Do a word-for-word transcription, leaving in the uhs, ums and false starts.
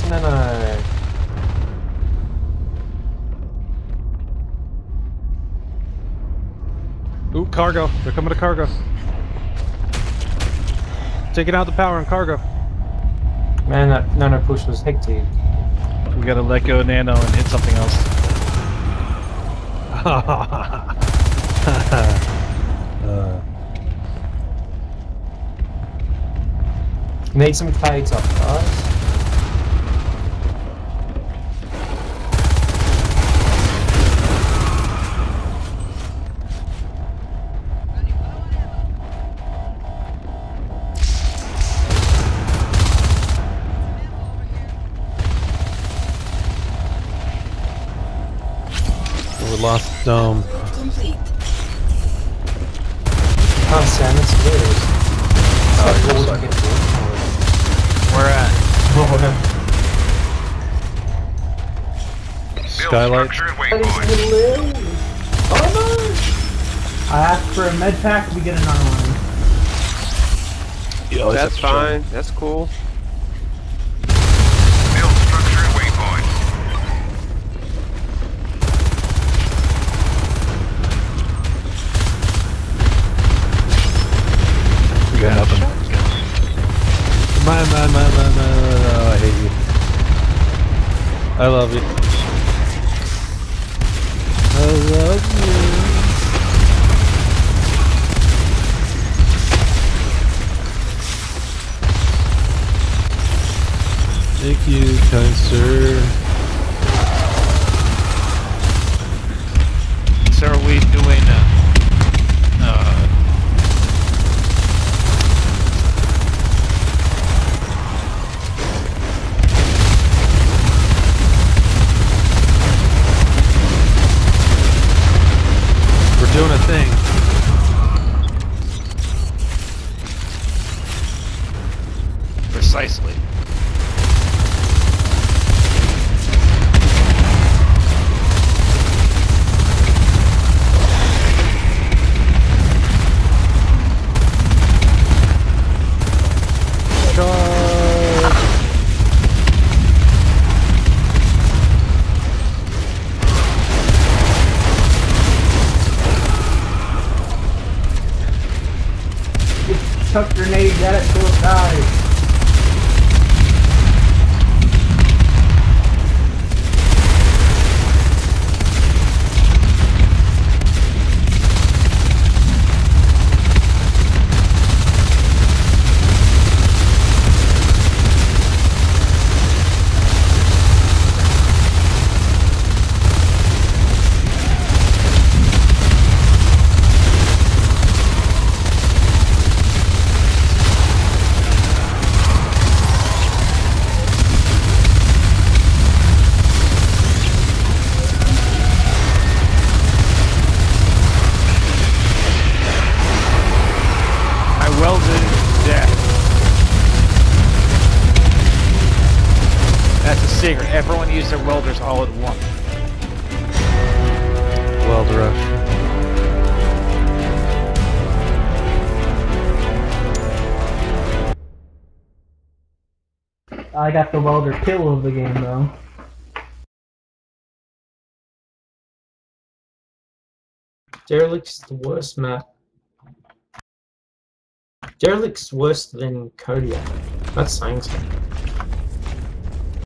No, no. Ooh, cargo. They're coming to cargo. Taking out the power on cargo. Man, that nano push was hectic. We gotta let go of nano and hit something else. uh. Need some fades up, guys. We lost the dome. Complete. Oh, Sam, it's weird. Oh, It's you're like sucking. Where at? Skylight. Oh no! I asked for a med pack, we get another one. Yo, That's fine. That's cool. Build structure at waypoint. You gotta help him. My, my, my, my, my, oh, I hate you. I love you. I love you. Thank you, kind sir. So are we doing uh, uh We're doing a thing. precisely? Chuck grenades at it till it dies. Welded death. That's a secret. Everyone used their welders all at once. Weld rush. I got the welder kill of the game though. Derelict's the worst map. Derelict's worse than Kodiak. That's saying something.